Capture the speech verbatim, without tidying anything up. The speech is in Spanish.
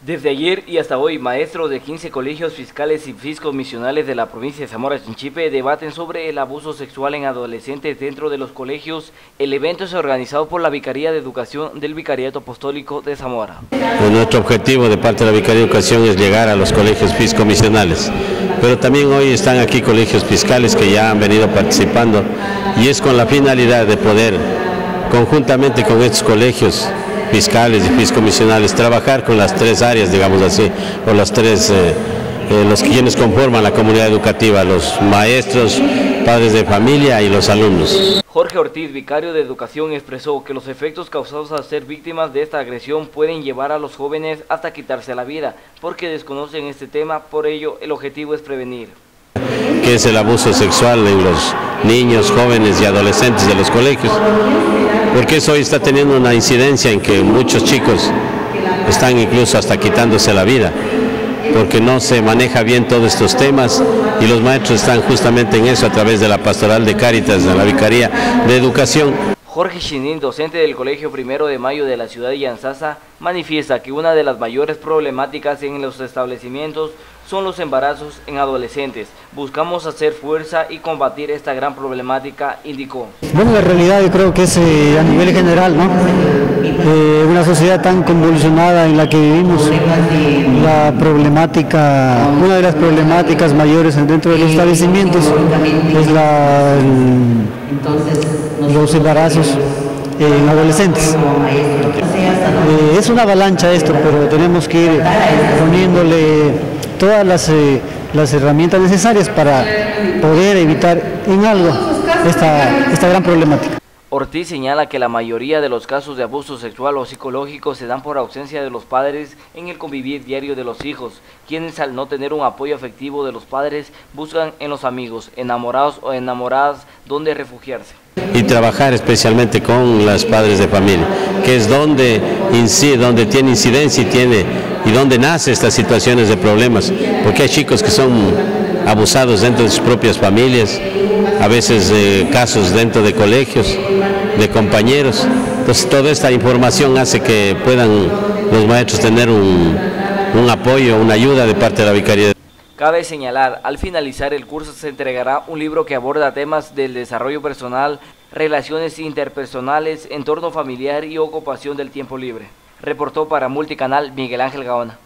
Desde ayer y hasta hoy, maestros de quince colegios fiscales y fiscomisionales de la provincia de Zamora Chinchipe debaten sobre el abuso sexual en adolescentes dentro de los colegios. El evento es organizado por la Vicaría de Educación del Vicariato Apostólico de Zamora. Pues nuestro objetivo de parte de la Vicaría de Educación es llegar a los colegios fiscomisionales, pero también hoy están aquí colegios fiscales que ya han venido participando y es con la finalidad de poder, conjuntamente con estos colegios fiscales y fiscomisionales, trabajar con las tres áreas, digamos así, o las tres, eh, eh, los quienes conforman la comunidad educativa, los maestros, padres de familia y los alumnos. Jorge Ortiz, vicario de Educación, expresó que los efectos causados al ser víctimas de esta agresión pueden llevar a los jóvenes hasta quitarse la vida, porque desconocen este tema, por ello el objetivo es prevenir. Que es el abuso sexual en los niños, jóvenes y adolescentes de los colegios, porque eso hoy está teniendo una incidencia en que muchos chicos están incluso hasta quitándose la vida, porque no se maneja bien todos estos temas y los maestros están justamente en eso a través de la Pastoral de Cáritas de la Vicaría de Educación. Jorge Chinin, docente del Colegio Primero de Mayo de la ciudad de Yanzasa, manifiesta que una de las mayores problemáticas en los establecimientos son los embarazos en adolescentes. Buscamos hacer fuerza y combatir esta gran problemática, indicó. Bueno, la realidad yo creo que es eh, a nivel general, ¿no? Eh, una sociedad tan convulsionada en la que vivimos, la problemática, una de las problemáticas mayores dentro de los establecimientos es la, el, los embarazos en adolescentes. Eh, es una avalancha esto, pero tenemos que ir poniéndole todas las, eh, las herramientas necesarias para poder evitar en algo esta, esta gran problemática. Ortiz señala que la mayoría de los casos de abuso sexual o psicológico se dan por ausencia de los padres en el convivir diario de los hijos, quienes al no tener un apoyo afectivo de los padres buscan en los amigos, enamorados o enamoradas, donde refugiarse. Y trabajar especialmente con los padres de familia, que es donde incide, donde tiene incidencia y tiene y donde nace estas situaciones de problemas, porque hay chicos que son abusados dentro de sus propias familias, a veces eh, casos dentro de colegios, de compañeros. Entonces toda esta información hace que puedan los maestros tener un, un apoyo, una ayuda de parte de la Vicaría. Cabe señalar, al finalizar el curso se entregará un libro que aborda temas del desarrollo personal, relaciones interpersonales, entorno familiar y ocupación del tiempo libre. Reportó para Multicanal Miguel Ángel Gaona.